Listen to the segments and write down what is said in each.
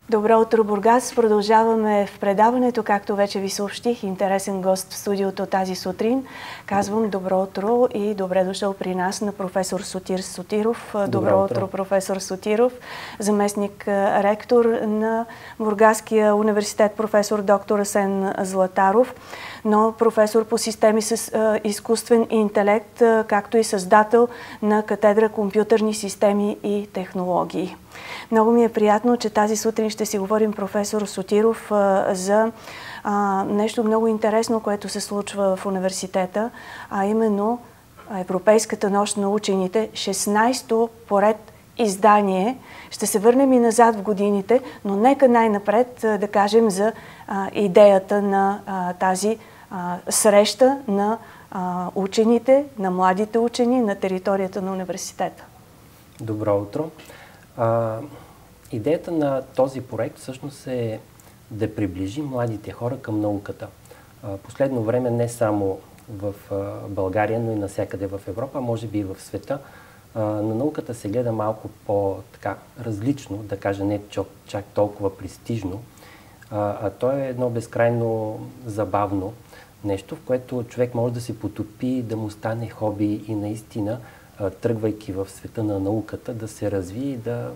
Добро утро, Бургас! Продължаваме в предаването, както вече ви съобщих, интересен гост в студиото тази сутрин. Казвам добро утро и добре дошъл при нас на професор Сотир Сотиров. Добро утро, професор Сотиров, заместник ректор на Бургаския университет, професор доктор Асен Златаров, но професор по системи с изкуствен интелект, както и създател на катедра компютърни системи и технологии. Много ми е приятно, че тази сутрин ще си говорим, професор Сотиров, за нещо много интересно, което се случва в университета, а именно Европейската нощ на учените, 16-то поред издание. Ще се върнем и назад в годините, но нека най-напред да кажем за идеята на тази среща на учените, на младите учени на територията на университета. Добро утро! Идеята на този проект всъщност е да приближи младите хора към науката. Последно време не само в България, но и навсякъде в Европа, може би и в света, на науката се гледа малко по-различно, да кажа не чак толкова престижно, а то е едно безкрайно забавно нещо, в което човек може да се потопи, да му стане хоби и наистина, тръгвайки в света на науката, да се развие и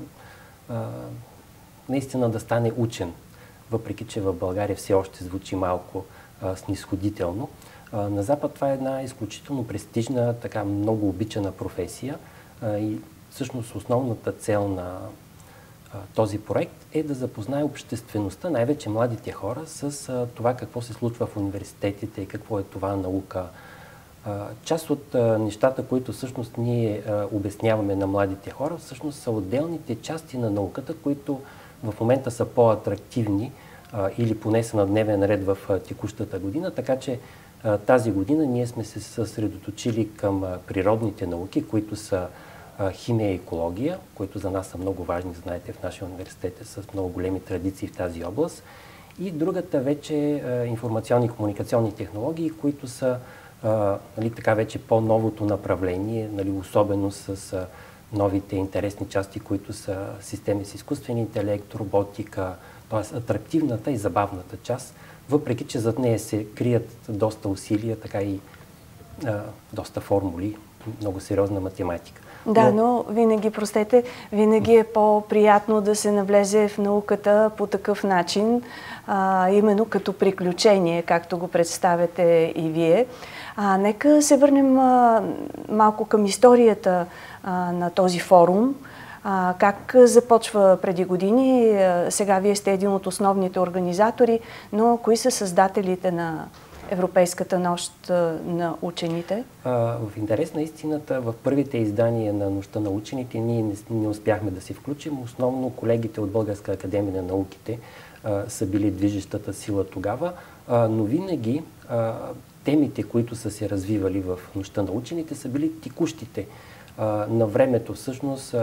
наистина да стане учен, въпреки че в България все още звучи малко снисходително. На Запад това е една изключително престижна, така много обичана професия и всъщност основната цел на този проект е да запознае обществеността, най-вече младите хора, с това какво се случва в университетите и какво е това наука. Част от нещата, които всъщност ние обясняваме на младите хора, всъщност са отделните части на науката, които в момента са по-атрактивни или поне са на дневен ред в текущата година, така че тази година ние сме се съсредоточили към природните науки, които са химия и екология, които за нас са много важни, знаете, в нашия университет е с много големи традиции в тази област. И другата вече информационни и комуникационни технологии, които са така вече по-новото направление, особено с новите интересни части, които са системи с изкуствен интелект, роботика, т.е. атрактивната и забавната част, въпреки че зад нея се крият доста усилия, така и доста формули, много сериозна математика. Да, но винаги, простете, винаги е по-приятно да се навлезе в науката по такъв начин, именно като приключение, както го представяте и вие. Нека се върнем малко към историята на този форум. Как започва преди години? Сега вие сте един от основните организатори, но кои са създателите на Европейската нощ на учените? В интерес на истината, в първите издания на Нощта на учените ние не успяхме да се включим. Основно колегите от Българска академия на науките са били движещата сила тогава, но винаги темите, които са се развивали в Нощта на учените, са били текущите. На времето всъщност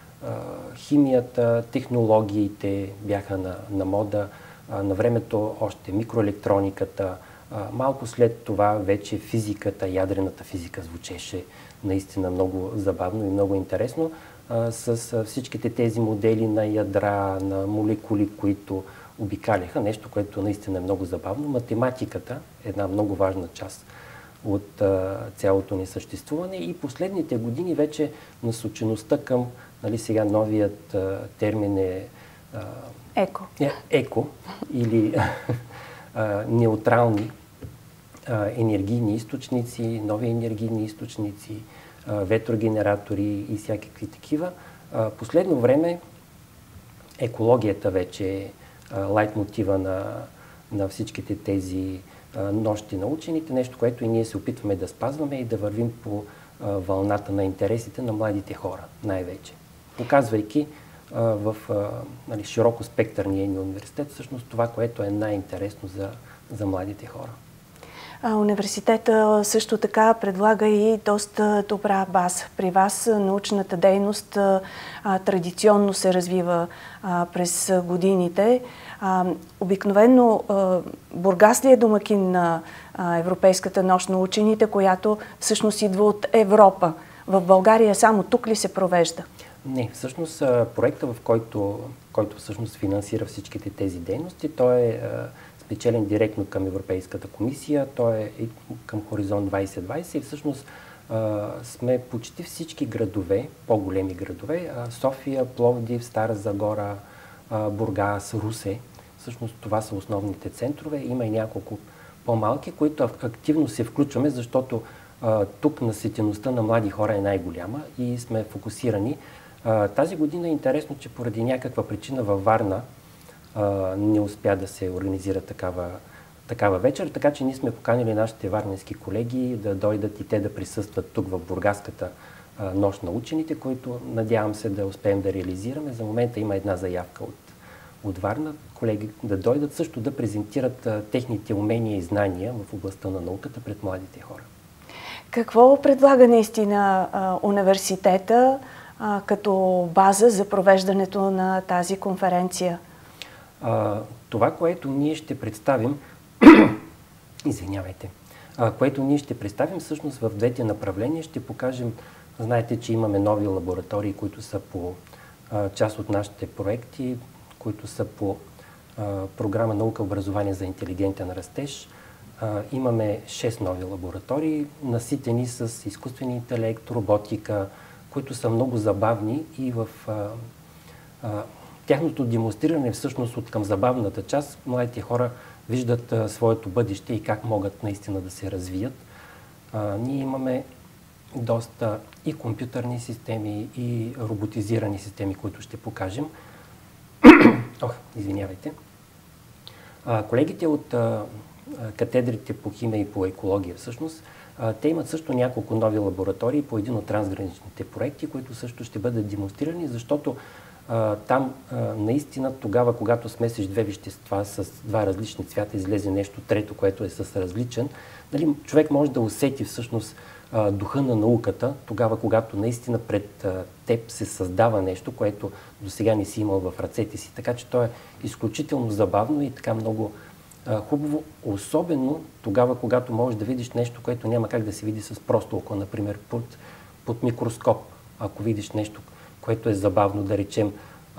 химията, технологиите бяха на мода, на времето още микроелектрониката, малко след това вече физиката, ядрената физика звучеше наистина много забавно и много интересно, с всичките тези модели на ядра, на молекули, които обикаляха, нещо, което наистина е много забавно. Математиката е една много важна част от цялото ни съществуване и последните години вече насочеността към, сега новият термин е еко или неутрални енергийни източници, нови енергийни източници, ветрогенератори и всякакви такива. Последно време екологията вече е лайтмотива на всичките тези нощи на учените, нещо, което и ние се опитваме да спазваме и да вървим по вълната на интересите на младите хора, най-вече. Показвайки в широко спектърния ни университет всъщност това, което е най-интересно за младите хора. Университета също така предлага и доста добра база. При вас научната дейност традиционно се развива през годините. Обикновено Бургас ли е домакин на Европейската нощ на учените, която всъщност идва от Европа? В България само тук ли се провежда? Не, всъщност проекта, в който всъщност финансира всичките тези дейности, той е спечелен директно към Европейската комисия, той е и към Хоризонт 2020 и всъщност сме почти всички градове, по-големи градове, София, Пловдив, Стара Загора, Бургас, Русе. Всъщност това са основните центрове. Има и няколко по-малки, които активно се включваме, защото тук наситеността на млади хора е най-голяма и сме фокусирани. Тази година е интересно, че поради някаква причина във Варна не успя да се организира такава вечер, така че ние сме поканили нашите варненски колеги да дойдат и те да присъстват тук в Бургаската нощ на учените, които надявам се да успеем да реализираме. За момента има една заявка от Варна, колеги да дойдат също да презентират техните умения и знания в областта на науката пред младите хора. Какво предлага наистина университета като база за провеждането на тази конференция? Това, което ние ще представим, извинявайте, което ние ще представим всъщност в двете направления, ще покажем, знаете, че имаме нови лаборатории, които са по част от нашите проекти, които са по програма Наука и образование за интелигентен растеж. Имаме 6 нови лаборатории, наситени с изкуствен интелект, роботика, които са много забавни и в тяхното демонстриране всъщност от към забавната част младите хора виждат своето бъдеще и как могат наистина да се развият. Ние имаме доста и компютърни системи, и роботизирани системи, които ще покажем. Извинявайте. Колегите от катедрите по химия и по екология всъщност, те имат също няколко нови лаборатории по един от трансграничните проекти, които също ще бъдат демонстрирани, защото там наистина тогава, когато смесиш две вещества с два различни цвята, излезе нещо трето, което е с различен, нали, човек може да усети всъщност духа на науката, тогава, когато наистина пред теб се създава нещо, което до сега не си имал в ръцете си. Така че то е изключително забавно и така много хубаво, особено тогава, когато можеш да видиш нещо, което няма как да се види с просто око, например под микроскоп. Ако видиш нещо, което е забавно, да речем,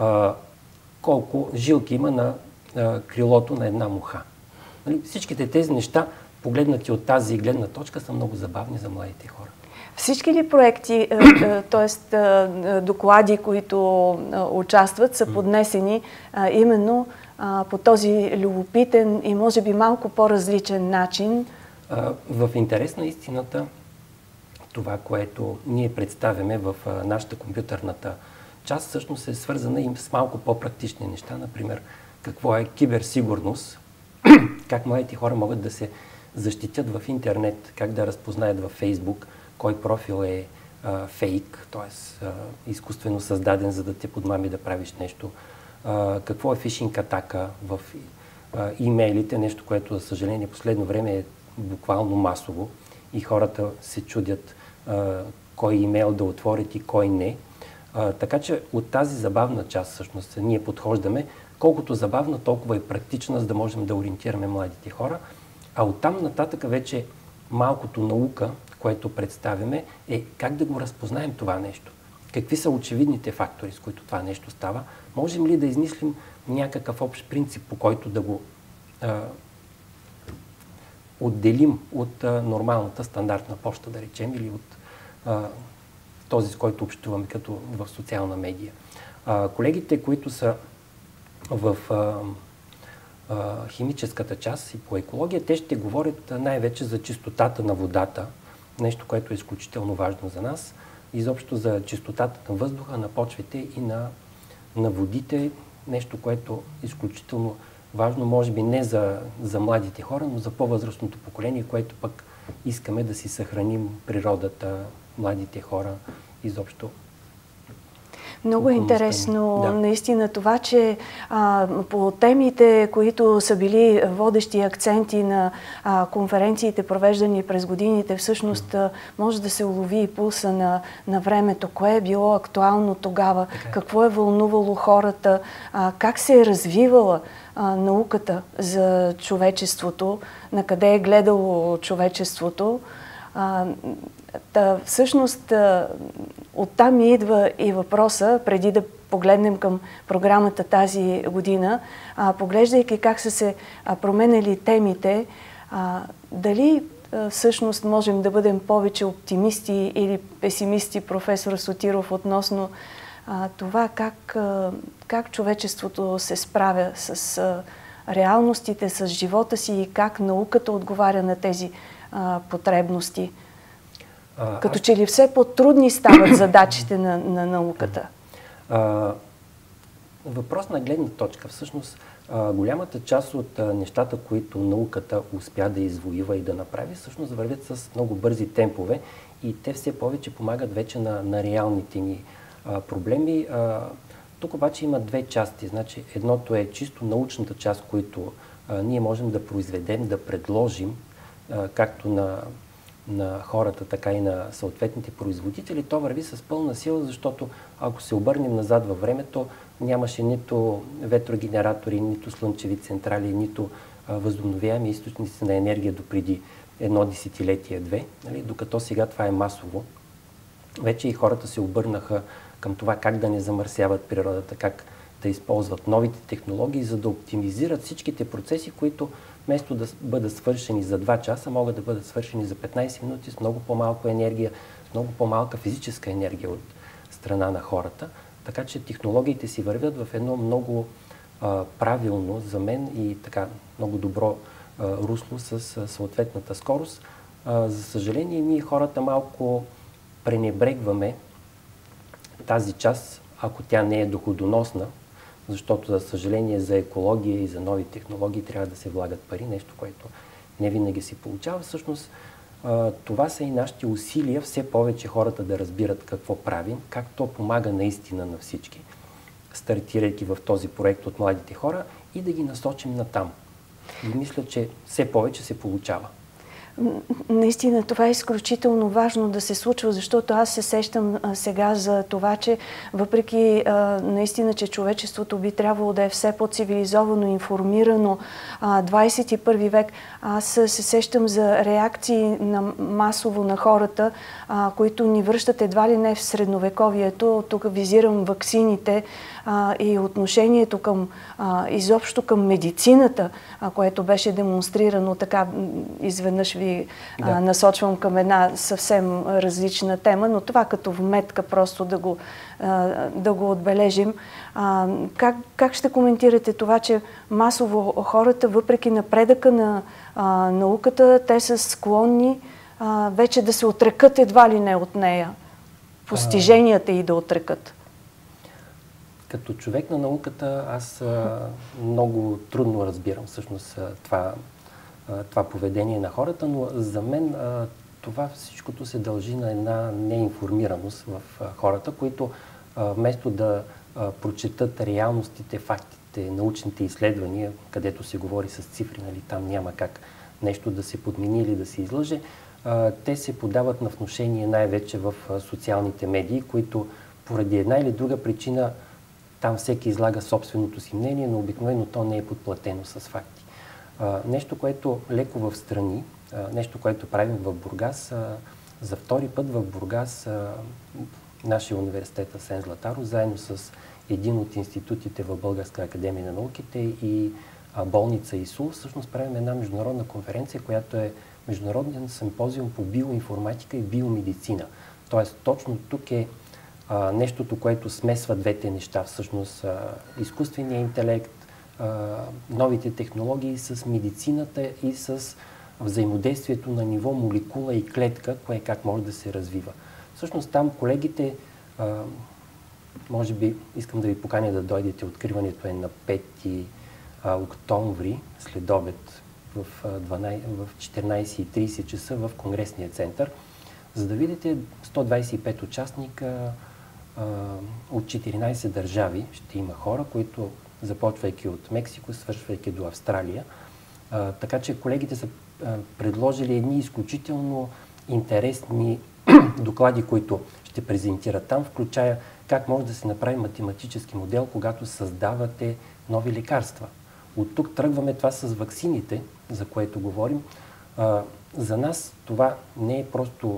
колко жилки има на крилото на една муха. Нали? Всичките тези неща, погледнати от тази гледна точка, са много забавни за младите хора. Всички ли проекти, т.е. доклади, които участват, са поднесени именно по този любопитен и може би малко по-различен начин? В интерес на истината, това, което ние представяме в нашата компютърната част, всъщност е свързана и с малко по-практични неща. Например, какво е киберсигурност, как младите хора могат да се защитят в интернет, как да разпознаят във Фейсбук кой профил е фейк, т.е. изкуствено създаден, за да те подмами да правиш нещо. Какво е фишинг атака в имейлите, нещо, което, за съжаление, последно време е буквално масово и хората се чудят кой имейл да отворят и кой не. Така че от тази забавна част всъщност ние подхождаме, колкото забавна, толкова и практична, за да можем да ориентираме младите хора. А оттам нататък вече малкото наука, което представяме, е как да го разпознаем това нещо. Какви са очевидните фактори, с които това нещо става? Можем ли да измислим някакъв общ принцип, по който да го отделим от нормалната стандартна поща, да речем, или от този, с който общуваме като в социална медия. Колегите, които са в химическата част и по екология, те ще говорят най-вече за чистотата на водата, нещо, което е изключително важно за нас, изобщо за чистотата на въздуха, на почвите и на водите, нещо, което е изключително важно, може би не за младите хора, но за по-възрастното поколение, което пък искаме да си съхраним природата, младите хора, изобщо. Много е интересно наистина това, че по темите, които са били водещи акценти на конференциите, провеждани през годините, всъщност може да се улови и пулса на времето. Кое е било актуално тогава? Какво е вълнувало хората? Как се е развивала науката за човечеството? На къде е гледало човечеството? Всъщност Оттам ми идва и въпроса, преди да погледнем към програмата тази година, поглеждайки как са се променили темите, дали всъщност можем да бъдем повече оптимисти или песимисти, професор Сотиров, относно това как човечеството се справя с реалностите, с живота си и как науката отговаря на тези потребности? Като че ли все по-трудни стават задачите на науката? Въпрос на гледна точка. Всъщност, голямата част от нещата, които науката успя да извоюва и да направи, всъщност вървят с много бързи темпове и те все повече помагат вече на реалните ни проблеми. Тук обаче има две части. Значи, едното е чисто научната част, която ние можем да произведем, да предложим, както на хората, така и на съответните производители. То върви с пълна сила, защото ако се обърнем назад във времето, нямаше нито ветрогенератори, нито слънчеви централи, нито възобновяеми източници на енергия допреди едно десетилетие-две, нали? Докато сега това е масово. Вече и хората се обърнаха към това как да не замърсяват природата, как да използват новите технологии, за да оптимизират всичките процеси, които вместо да бъдат свършени за 2 часа, могат да бъдат свършени за 15 минути с много по-малко енергия, с много по-малка физическа енергия от страна на хората. Така че технологиите си вървят в едно много правилно за мен и така много добро русло с съответната скорост. За съжаление, ние хората малко пренебрегваме тази част, ако тя не е доходоносна, защото, за съжаление, за екология и за нови технологии трябва да се влагат пари, нещо, което не винаги се получава. Всъщност, това са и нашите усилия все повече хората да разбират какво правим, как то помага наистина на всички, стартирайки в този проект от младите хора и да ги насочим натам. И мисля, че все повече се получава. Наистина, това е изключително важно да се случва, защото аз се сещам сега за това, че въпреки наистина, че човечеството би трябвало да е все по-цивилизовано, информирано, 21 век, аз се сещам за реакции масово на хората, които ни връщат едва ли не в средновековието. Тук визирам ваксините и отношението изобщо към медицината, което беше демонстрирано така изведнъж ви насочвам към една съвсем различна тема, но това като вметка просто да го отбележим. Как ще коментирате това, че масово хората, въпреки напредъка на науката, те са склонни вече да се отрекат едва ли не от нея, постиженията и да отрекат? Като човек на науката, аз много трудно разбирам всъщност това поведение на хората, но за мен това всичкото се дължи на една неинформираност в хората, които вместо да прочетат реалностите, фактите, научните изследвания, където се говори с цифри, нали, там няма как нещо да се подмени или да се излъже, те се подават на внушение най-вече в социалните медии, които поради една или друга причина там всеки излага собственото си мнение, но обикновено то не е подплатено с факти. Нещо, което леко в страни, нещо, което правим в Бургас, за втори път в Бургас, нашия университет Асен Златаров, заедно с един от институтите в Българска академия на науките и болница ИСУЛ, всъщност правим една международна конференция, която е международен симпозиум по биоинформатика и биомедицина. Тоест, точно тук е нещото, което смесва двете неща, всъщност изкуствения интелект, новите технологии с медицината и с взаимодействието на ниво молекула и клетка, кое как може да се развива. Всъщност там колегите, може би искам да ви поканя да дойдете, откриването е на 5 октомври след обед в 14:30 часа в Конгресния център, за да видите 125 участника от 14 държави. Ще има хора, които започвайки от Мексико, свършвайки до Австралия. Така че колегите са предложили едни изключително интересни доклади, които ще презентират там, включая как може да се направи математически модел, когато създавате нови лекарства. От тук тръгваме това с ваксините, за което говорим. За нас това не е просто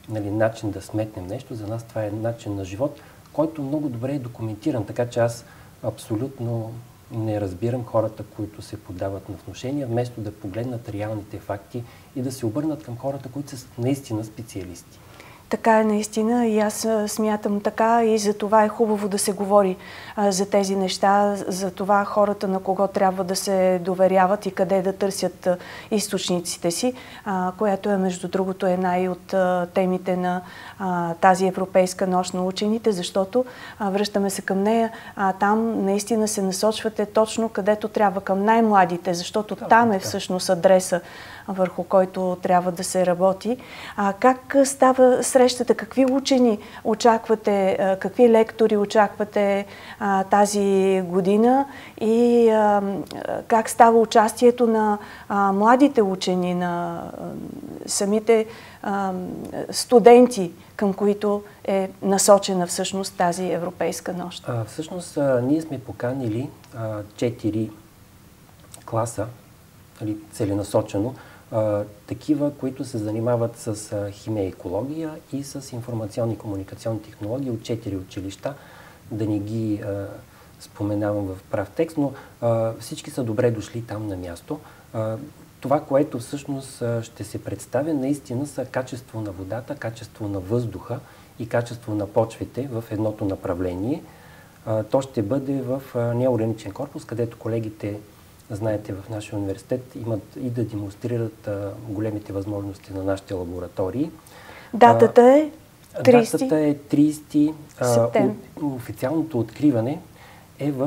начин да сметнем нещо. За нас това е начин на живот, който много добре е документиран. Така че аз абсолютно не разбирам хората, които се поддават на внушения, вместо да погледнат реалните факти и да се обърнат към хората, които са наистина специалисти. Така е наистина и аз смятам така и за това е хубаво да се говори за тези неща, за това хората на кого трябва да се доверяват и къде да търсят източниците си, която е между другото една и от темите на тази Европейска нощ на учените, защото връщаме се към нея, там наистина се насочвате точно където трябва, към най-младите, защото там е всъщност адреса, върху който трябва да се работи. Как става срещата? Какви учени очаквате? Какви лектори очаквате тази година? И как става участието на младите учени, на самите студенти, към които е насочена всъщност тази Европейска нощ? Всъщност ние сме поканили 4 класа, целенасочено, такива, които се занимават с химия и екология и с информационни и комуникационни технологии от 4 училища. Да не ги споменавам в прав текст, но всички са добре дошли там на място. Това, което всъщност ще се представя, наистина са качество на водата, качество на въздуха и качество на почвите в едното направление. То ще бъде в неорганичен корпус, където колегите, знаете, в нашия университет имат и да демонстрират големите възможности на нашите лаборатории. Датата е 30? Датата е 30 септември. Официалното откриване е в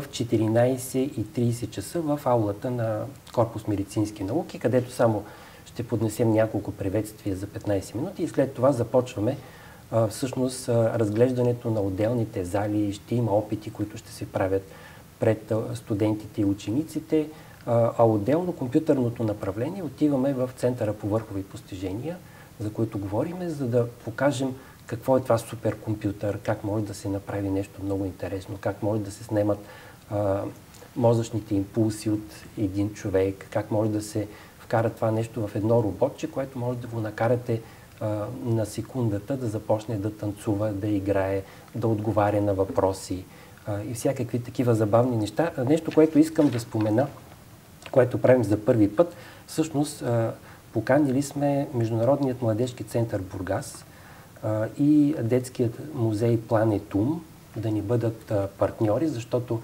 14:30 часа в аулата на Корпус медицински науки, където само ще поднесем няколко приветствия за 15 минути и след това започваме всъщност разглеждането на отделните зали. Ще има опити, които ще се правят пред студентите и учениците, а отделно компютърното направление отиваме в Центъра по върхови постижения, за които говорим, за да покажем какво е това суперкомпютър, как може да се направи нещо много интересно, как може да се снемат мозъчните импулси от един човек, как може да се вкара това нещо в едно роботче, което може да го накарате на секундата да започне да танцува, да играе, да отговаря на въпроси и всякакви такива забавни неща. Нещо, което искам да спомена, което правим за първи път, всъщност поканили сме Международният младежки център Бургас и Детският музей Планетум да ни бъдат партньори, защото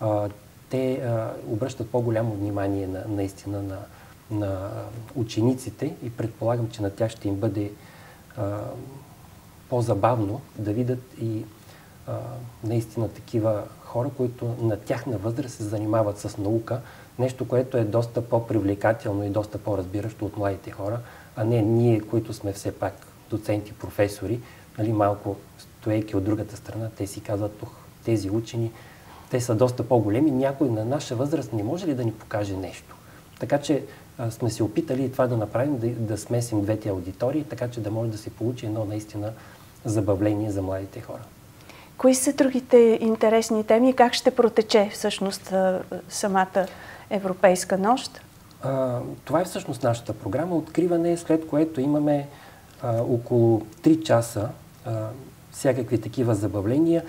те обръщат по-голямо внимание наистина на учениците и предполагам, че на тях ще им бъде по-забавно да видят и наистина такива хора, които на тяхна възраст се занимават с наука, нещо, което е доста по-привлекателно и доста по-разбиращо от младите хора, а не ние, които сме все пак доценти, професори, малко стоейки от другата страна, те си казват, тези учени, те са доста по-големи, някой на наша възраст не може ли да ни покаже нещо? Така че сме се опитали това да направим, да смесим двете аудитории, така че да може да се получи едно наистина забавление за младите хора. Кои са другите интересни теми и как ще протече всъщност самата Европейска нощ? Това е всъщност нашата програма. Откриване, след което имаме около 3 часа всякакви такива забавления.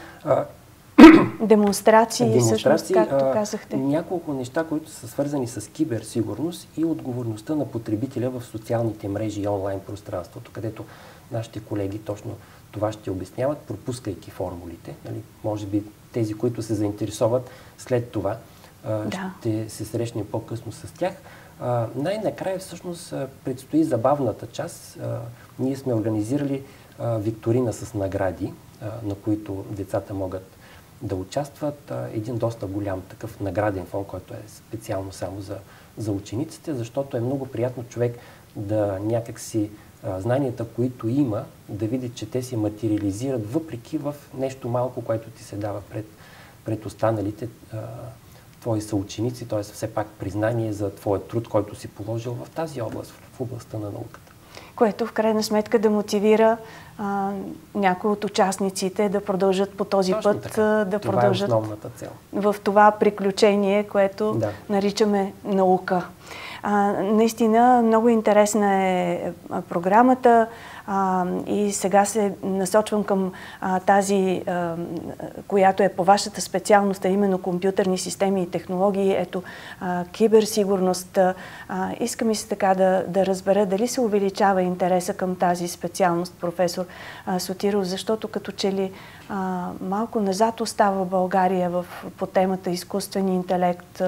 Демонстрации, всъщност, както казахте. Няколко неща, които са свързани с киберсигурност и отговорността на потребителя в социалните мрежи и онлайн пространството, където нашите колеги точно това ще обясняват, пропускайки формулите. Може би тези, които се заинтересуват след това, ще се срещнем по-късно с тях. Най-накрая всъщност предстои забавната част. Ние сме организирали викторина с награди, на които децата могат да участват. Един доста голям такъв награден фонд, който е специално само за учениците, защото е много приятно човек да някакси знанията, които има, да види, че те се материализират въпреки в нещо малко, което ти се дава пред останалите твои съученици, т.е. все пак признание за твоя труд, който си положил в тази област, в областта на науката. Което в крайна сметка да мотивира някои от участниците да продължат по този път, да продължат това е основната цел. В това приключение, което наричаме наука. Наистина много интересна е програмата. И сега се насочвам към тази, която е по вашата специалност, а именно компютърни системи и технологии, ето киберсигурност. Иска ми се така да разбера дали се увеличава интереса към тази специалност, професор Сотиров, защото като че ли малко назад остава България по темата изкуствен интелект.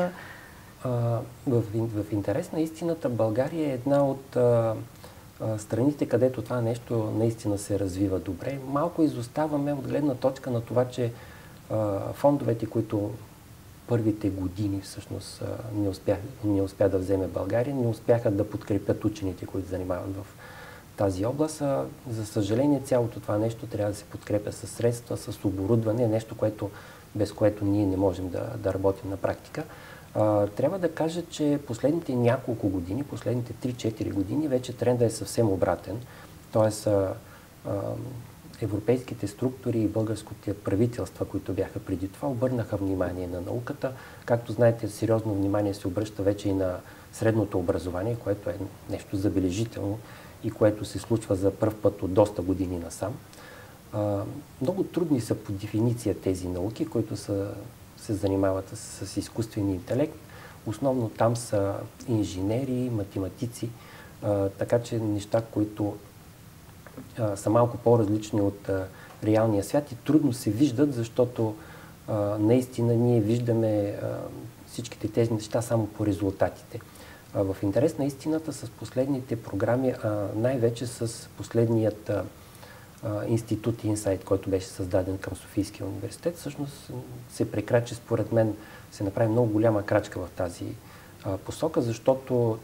В интерес на истината, България е една от страните, където това нещо наистина се развива добре. Малко изоставаме от гледна точка на това, че фондовете, които първите години всъщност не успя да вземе България, не успяха да подкрепят учените, които занимават в тази област. За съжаление, цялото това нещо трябва да се подкрепя с средства, с оборудване, нещо, без което ние не можем да работим на практика. Трябва да кажа, че последните няколко години, последните 3-4 години, вече трендът е съвсем обратен. Тоест, европейските структури и българските правителства, които бяха преди това, обърнаха внимание на науката. Както знаете, сериозно внимание се обръща вече и на средното образование, което е нещо забележително и което се случва за пръв път от доста години насам. Много трудни са по дефиниция тези науки, които се занимават с изкуствен интелект. Основно там са инженери, математици, така че неща, които са малко по-различни от реалния свят и трудно се виждат, защото наистина ние виждаме всичките тези неща само по резултатите. В интерес на истината с последните програми, най-вече с последният институт Инсайт, който беше създаден към Софийския университет, всъщност се прекрачи, според мен, се направи много голяма крачка в тази посока, защото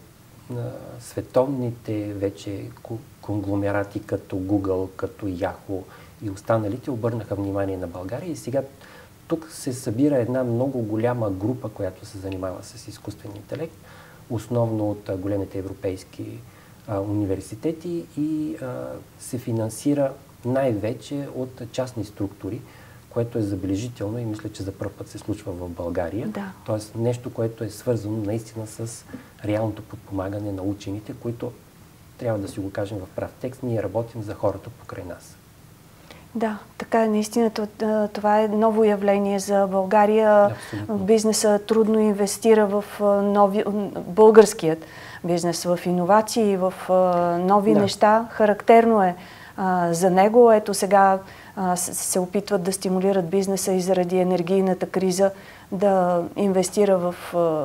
световните вече конгломерати като Google, като Yahoo и останалите обърнаха внимание на България и сега тук се събира една много голяма група, която се занимава с изкуствен интелект, основно от големите европейски университети и се финансира най-вече от частни структури, което е забележително и мисля, че за първ път се случва в България. Да. Тоест нещо, което е свързано наистина с реалното подпомагане на учените, които, трябва да си го кажем в прав текст, ние работим за хората покрай нас. Да, така е. Наистина това е ново явление за България. Абсолютно. Бизнеса трудно инвестира в българският бизнес, в иновации, в нови неща. Характерно е за него. Ето сега се опитват да стимулират бизнеса и заради енергийната криза да инвестира в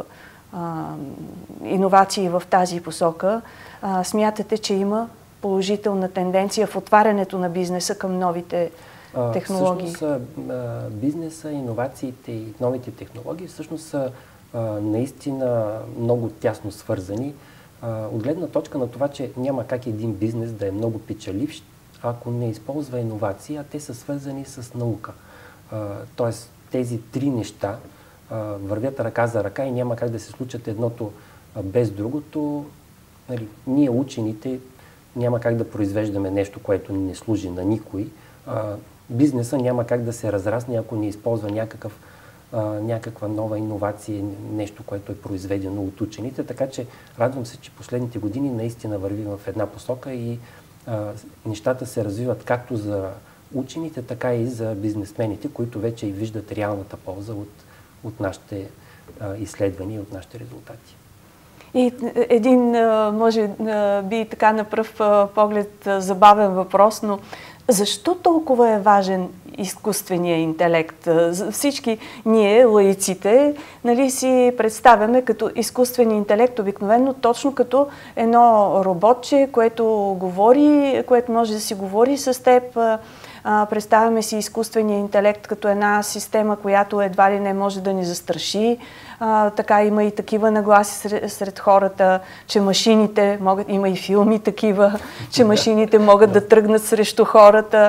иновации в тази посока. Смятате, че има положителна тенденция в отварянето на бизнеса към новите технологии? Всъщност бизнеса, иновациите и новите технологии всъщност са наистина много тясно свързани. От гледна точка на това, че няма как един бизнес да е много печеливш, ако не използва иновации, а те са свързани с наука. Тоест тези три неща вървят ръка за ръка и няма как да се случат едното без другото. Нали, ние учените няма как да произвеждаме нещо, което не служи на никой. Бизнеса няма как да се разрасне, ако не използва някаква нова иновация, нещо, което е произведено от учените. Така че радвам се, че последните години наистина вървим в една посока и нещата се развиват както за учените, така и за бизнесмените, които вече и виждат реалната полза от нашите изследвания и от нашите резултати. И един, може би така на пръв поглед забавен въпрос, но защо толкова е важен изкуственият интелект? Всички ние, лаиците, нали, си представяме като изкуствен интелект обикновено точно като едно роботче, което говори, което може да си говори с теб. Представяме си изкуствения интелект като една система, която едва ли не може да ни застраши. Така има и такива нагласи сред хората, че машините могат, има и филми такива, че машините могат да тръгнат срещу хората.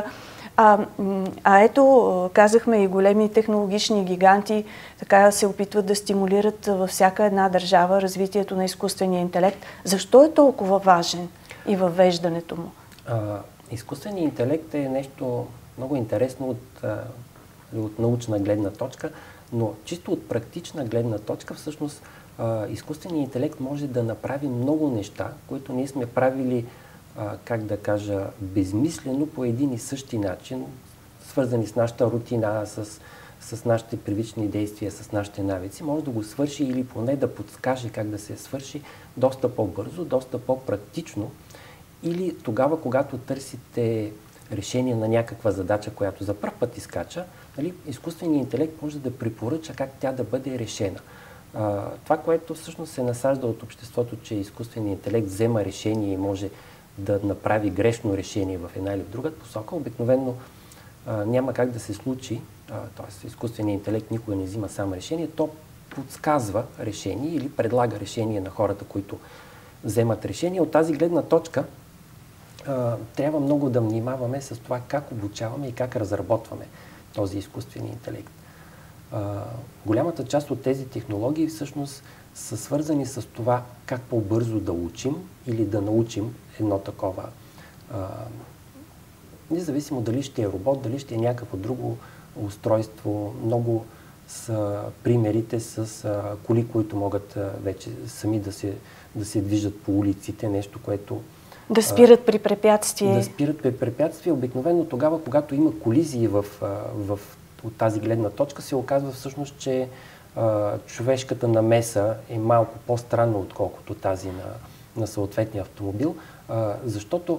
Ето, казахме, и големи технологични гиганти така се опитват да стимулират във всяка една държава развитието на изкуствения интелект. Защо е толкова важен и въвеждането му? Изкуственият интелект е нещо много интересно от научна гледна точка, но чисто от практична гледна точка всъщност изкуственият интелект може да направи много неща, които ние сме правили как да кажа, безмислено по един и същи начин, свързани с нашата рутина, с нашите привични действия, с нашите навици, може да го свърши или поне да подскаже как да се свърши доста по-бързо, доста по-практично. Или тогава, когато търсите решение на някаква задача, която за пръв път изкача, нали, изкуственият интелект може да препоръча как тя да бъде решена. Това, което всъщност се насажда от обществото, че изкуственият интелект взема решение и може да направи грешно решение в една или в друга посока, обикновено няма как да се случи, т.е. изкуственият интелект никога не взима сам решение, то подсказва решение или предлага решение на хората, които вземат решение. От тази гледна точка трябва много да внимаваме с това как обучаваме и как разработваме този изкуствен интелект. Голямата част от тези технологии всъщност са свързани с това как по-бързо да учим или да научим едно такова, независимо дали ще е робот, дали ще е някакво друго устройство. Много са примерите с коли, които могат вече сами да се движат по улиците, нещо, което да спират при препятствия. Да спират при препятствия. Обикновено тогава, когато има колизии от тази гледна точка, се оказва всъщност, че човешката намеса е малко по-странна, отколкото тази на съответния автомобил, защото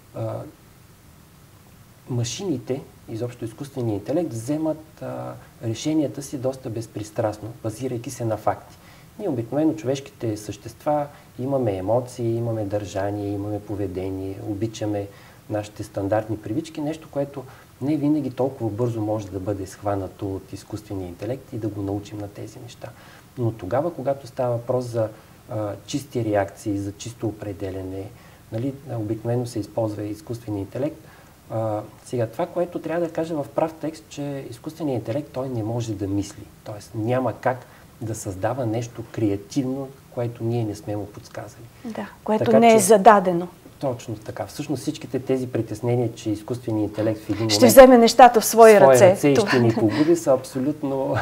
машините, изобщо изкуственият интелект, вземат решенията си доста безпристрастно, базирайки се на факти. Ние обикновено човешките същества имаме емоции, имаме държание, имаме поведение, обичаме нашите стандартни привички, нещо, което не винаги толкова бързо може да бъде схванато от изкуствения интелект и да го научим на тези неща. Но тогава, когато става въпрос за чисти реакции, за чисто определене, нали, обикновено се използва изкуствения интелект. Сега, това, което трябва да кажа в прав текст, че изкуственият интелект той не може да мисли. Тоест няма как да създава нещо креативно, което ние не сме му подсказали. Да, което така, не е зададено. Точно така. Всъщност всичките тези притеснения, че изкуственият интелект в един момент ще вземе нещата в свои ръце и ще ни погуби, са абсолютно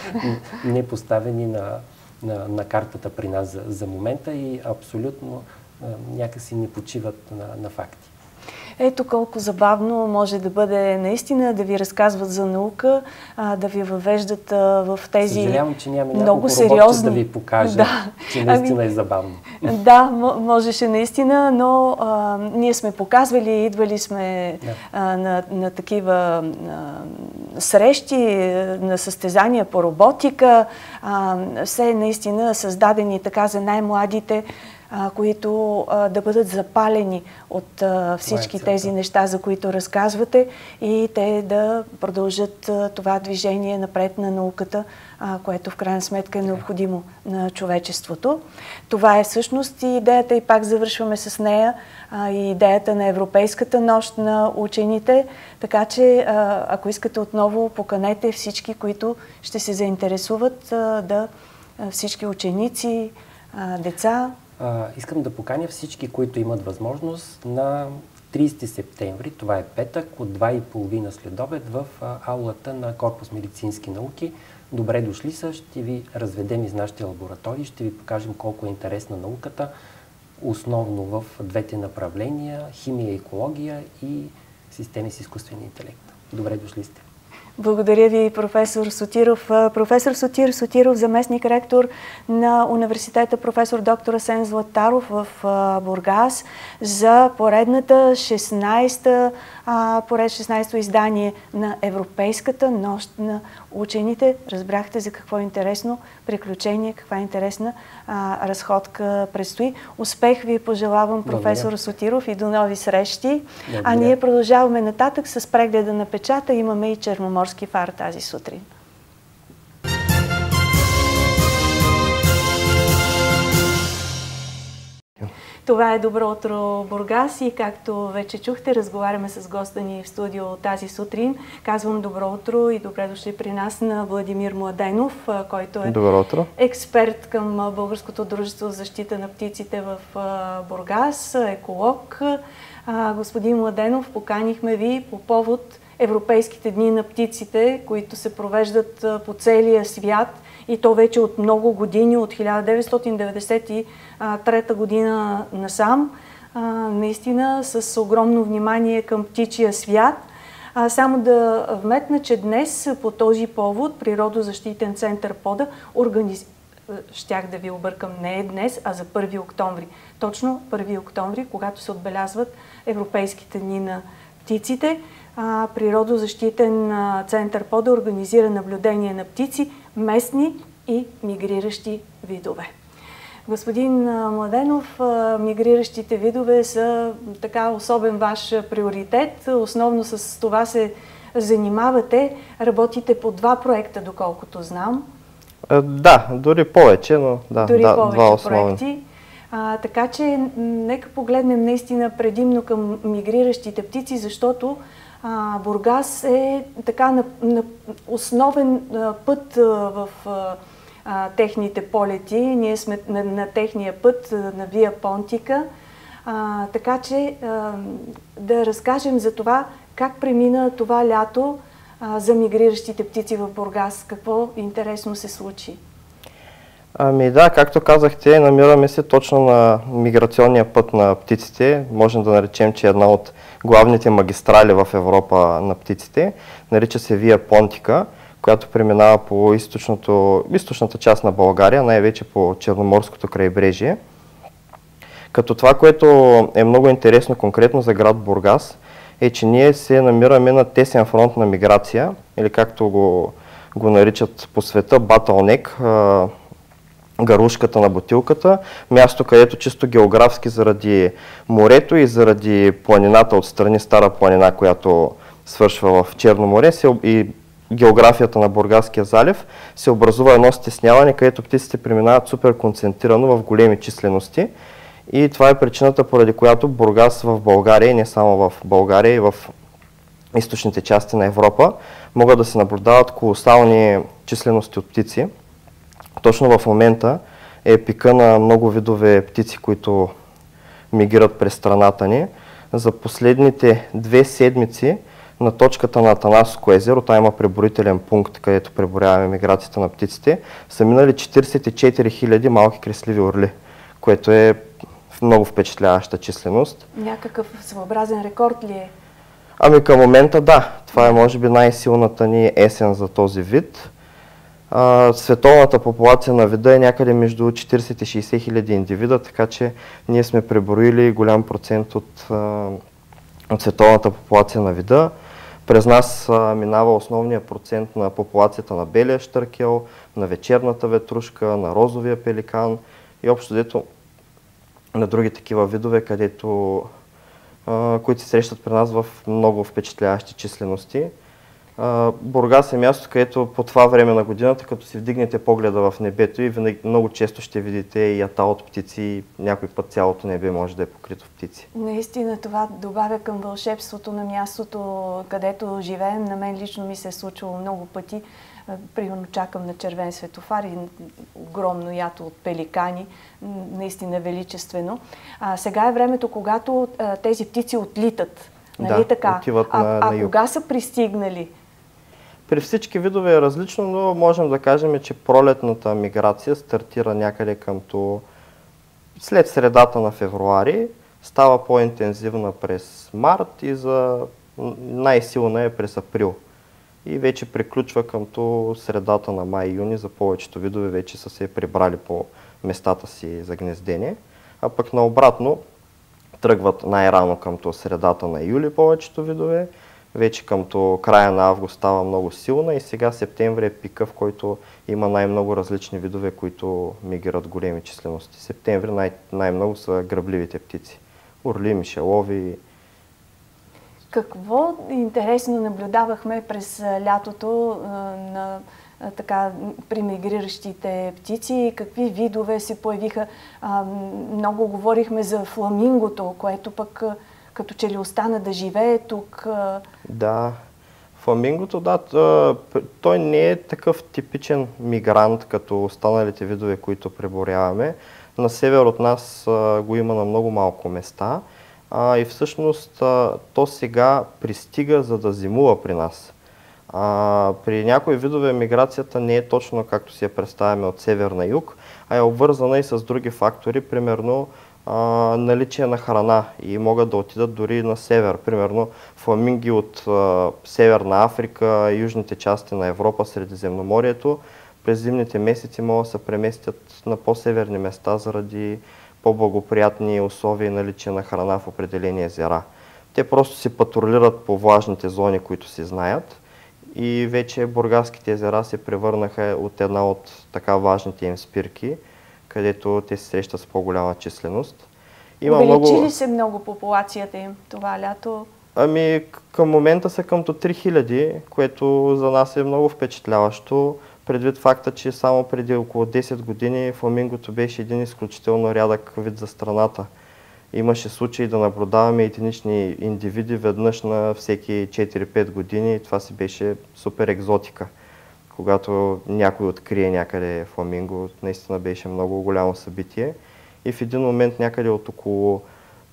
не поставени на картата при нас за момента и абсолютно някакси не почиват на факти. Ето колко забавно може да бъде наистина да ви разказват за наука, да ви въвеждат в тези съжалявам, че няма много сериозни... роботче да ви покажа, че наистина е забавно. Да, можеше наистина, но ние сме показвали, идвали сме на такива срещи, на състезания по роботика, все наистина създадени така за най-младите, които да бъдат запалени от всички тези неща, за които разказвате, и те да продължат това движение напред на науката, което в крайна сметка е необходимо на човечеството. Това е всъщност и идеята, и пак завършваме с нея, и идеята на Европейската нощ на учените, така че ако искате отново, поканете всички, които ще се заинтересуват, всички ученици, деца. Искам да поканя всички, които имат възможност на 30 септември, това е петък, от 2:30 следобед в аулата на Корпус медицински науки. Добре дошли са, ще ви разведем из нашите лаборатории, ще ви покажем колко е интересна науката, основно в двете направления – химия и екология и системи с изкуствен интелект. Добре дошли сте! Благодаря ви, професор Сотиров. Професор Сотир Сотиров, заместник ректор на университета професор доктор Асен Златаров в Бургас, за поредната 16-то издание на Европейската нощ на учените. Разбрахте за какво е интересно приключение, каква е интересна разходка предстои. Успех ви пожелавам, професор Сотиров, и до нови срещи. А ние продължаваме нататък с прегледа на печата. Имаме и Черноморски фар тази сутрин. Това е Добро утро, Бургас, и както вече чухте, разговаряме с госта ни в студио тази сутрин. Казвам добро утро и добре дошли при нас на Владимир Младенов, който е експерт към Българското дружество за защита на птиците в Бургас, еколог. Господин Младенов, поканихме ви по повод Европейските дни на птиците, които се провеждат по целия свят, и то вече от много години, от 1993 година насам. наистина с огромно внимание към птичия свят. Само да вметна, че днес по този повод Природозащитен център Пода щях да ви объркам, не е днес, а за 1 октомври. Точно 1 октомври, когато се отбелязват Европейските дни на птиците. Природозащитен център Пода организира наблюдение на птици, местни и мигриращи видове. Господин Младенов, мигриращите видове са така особен ваш приоритет. Основно с това се занимавате. Работите по 2 проекта, доколкото знам. Да, дори повече, но да, дори повече 2 основни проекти. Така че нека погледнем наистина предимно към мигриращите птици, защото Бургас е така на основен път в техните полети. Ние сме на техния път, на Вия Понтика. Така че да разкажем за това как премина това лято за мигриращите птици в Бургас. Какво интересно се случи? Ами да, както казахте, намираме се точно на миграционния път на птиците. Можем да наречем, че е една от главните магистрали в Европа на птиците. Нарича се Вия Понтика, която преминава по източната част на България, най-вече по Черноморското крайбрежие. Като това, което е много интересно конкретно за град Бургас, е, че ние се намираме на тесен фронт на миграция, или както го наричат по света батълнек, гарушката на бутилката, място, където чисто географски заради морето и заради планината отстрани, Стара планина, която свършва в Черно море и географията на Бургаския залив, се образува едно стесняване, където птиците преминават супер концентрирано в големи числености. И това е причината, поради която Бургас в България, и не само в България, и в източните части на Европа, могат да се наблюдават колосални числености от птици. Точно в момента е пика на много видове птици, които мигрират през страната ни. За последните 2 седмици на точката на Атанасовско езеро, там има преброителен пункт, където преброяваме миграцията на птиците, са минали 44 000 малки кресливи орли, което е много впечатляваща численост. Някакъв своеобразен рекорд ли е? Ами към момента да. Това е може би най-силната ни есен за този вид. Световната популация на вида е някъде между 40 и 60 хиляди индивида, така че ние сме преброили голям процент от световната популация на вида. През нас минава основния процент на популацията на белия щъркел, на вечерната ветрушка, на розовия пеликан и общо дето на други такива видове, които се срещат при нас в много впечатляващи числености. Бургас е място, където по това време на годината, като си вдигнете погледа в небето и винаги много често ще видите ята от птици и някой път цялото небе може да е покрито в птици. Наистина това добавя към вълшебството на мястото, където живеем. На мен лично ми се е случвало много пъти. Примерно чакам на червен светофар и огромно ято от пеликани, наистина величествено. Сега е времето, когато тези птици отлитат. Нали да, така? Отиват на юг. Кога са пристигнали? При всички видове е различно, но можем да кажем, че пролетната миграция стартира някъде след средата на февруари, става по-интензивна през март и най-силна е през април. И вече приключва къмто средата на май-юни. За повечето видове вече са се прибрали по местата си за гнездение. А пък наобратно тръгват най-рано къмто средата на юли повечето видове. Вече къмто края на август става много силна и сега септември е пика, в който има най-много различни видове, които мигрират големи числености. Септември най-много са грабливите птици. Орли, мишелови. Какво интересно наблюдавахме през лятото при мигриращите птици? Какви видове се появиха? Много говорихме за фламингото, което пък като че ли остана да живее тук. Да, фламингото, да, той не е такъв типичен мигрант, като останалите видове, които преборяваме. На север от нас го има на много малко места. И всъщност то сега пристига, за да зимува при нас. При някои видове миграцията не е точно както си я представяме от север на юг, а е обвързана и с други фактори. Примерно наличие на храна и могат да отидат дори на север. Примерно фламинги от Северна Африка, южните части на Европа, Средиземноморието, през зимните месеци могат да се преместят на по-северни места заради по-благоприятни условия и наличие на храна в определени езера. Те просто си патрулират по влажните зони, които си знаят, и вече Бургаските езера се превърнаха от една от така важните им спирки, където те се срещат с по-голяма численост. Увеличи ли се много популацията им това лято? Ами към момента са към до 3000, което за нас е много впечатляващо, предвид факта, че само преди около 10 години фламингото беше един изключително рядък вид за страната. Имаше случаи да наблюдаваме единични индивиди веднъж на всеки 4-5 години. Това си беше супер екзотика. Когато някой открие някъде фламинго, наистина беше много голямо събитие. И в един момент някъде от около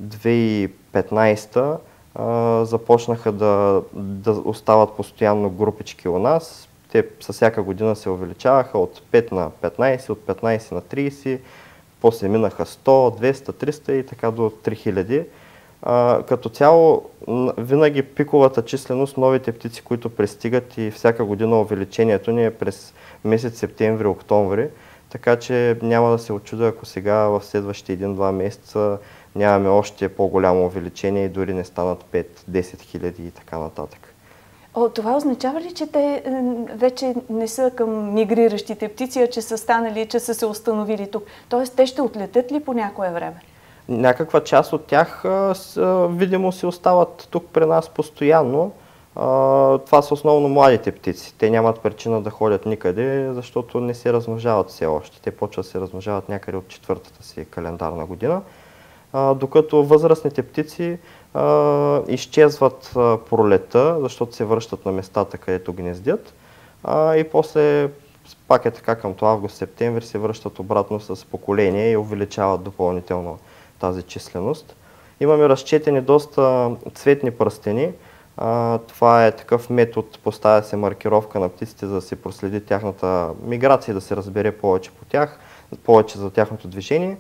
2015 започнаха да остават постоянно групички у нас. Те със всяка година се увеличаваха от 5 на 15, от 15 на 30, после минаха 100, 200, 300 и така до 3000. Като цяло, винаги пиковата численост, новите птици, които пристигат, и всяка година увеличението ни е през месец септември-октомври, така че няма да се очудя, ако сега в следващите 1-2 месеца нямаме още по-голямо увеличение и дори не станат 5-10 хиляди и така нататък. Това означава ли, че те вече не са към мигриращите птици, а че са станали, че са се установили тук? Тоест, те ще отлетят ли по някое време? Някаква част от тях видимо си остават тук при нас постоянно. Това са основно младите птици. Те нямат причина да ходят никъде, защото не се размножават все още. Те почват да се размножават някъде от 4-та си календарна година. Докато възрастните птици изчезват пролета, защото се връщат на местата, където гнездят, и после пак е така към август-септември се връщат обратно с поколение и увеличават допълнително тази численост. Имаме разчетени доста цветни пръстени. Това е такъв метод, поставя се маркировка на птиците, за да се проследи тяхната миграция, да се разбере повече по тях, повече за тяхното движение.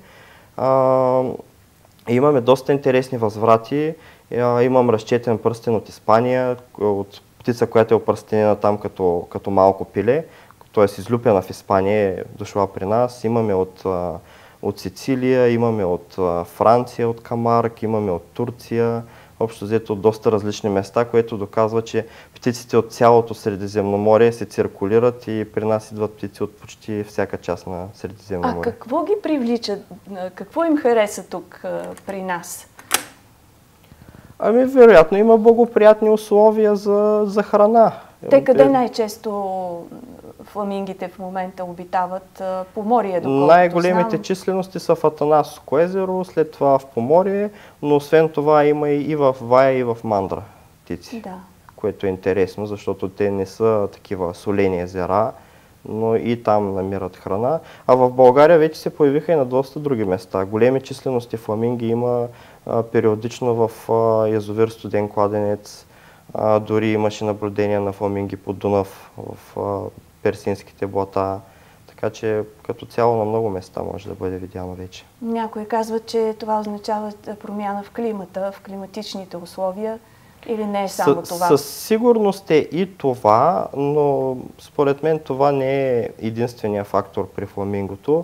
Имаме доста интересни възврати. Имам разчетен пръстен от Испания, от птица, която е опръстенена там като малко пиле, т.е. излюпена в Испания, е дошла при нас. Имаме от Сицилия, имаме от Франция, от Камарк, имаме от Турция, общо взето от доста различни места, което доказва, че птиците от цялото Средиземноморие се циркулират и при нас идват птици от почти всяка част на Средиземноморие. А какво ги привлича? Какво им хареса тук при нас? Ами, вероятно има благоприятни условия за храна. Те къде най-често фламингите в момента обитават? Поморие, доколкото Най-големите знам. числености са в Атанасовско езеро, след това в Поморие, но освен това има и в Вая, и в Мандра птици, Да. което е интересно, защото те не са такива солени езера, но и там намират храна. А в България вече се появиха и на доста други места. Големи числености фламинги има периодично в язовир Студен кладенец, дори имаше наблюдения на фламинги по Дунав, в персинските блата, така че като цяло на много места може да бъде видяно вече. Някои казват, че това означава промяна в климата, в климатичните условия, или не е само това? Със сигурност е и това, но според мен това не е единствения фактор при фламингото.